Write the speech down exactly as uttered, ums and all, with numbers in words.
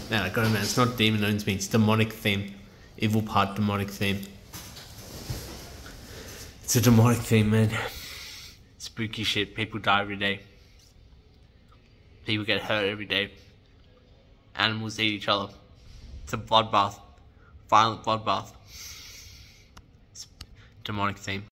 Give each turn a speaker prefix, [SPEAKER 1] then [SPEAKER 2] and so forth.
[SPEAKER 1] Man, I got it, man. It's not demon owns me. It's demonic theme. Evil part demonic theme. It's a demonic theme, man. Spooky shit. People die every day. People get hurt every day. Animals eat each other. It's a bloodbath. Violent bloodbath. It's demonic theme.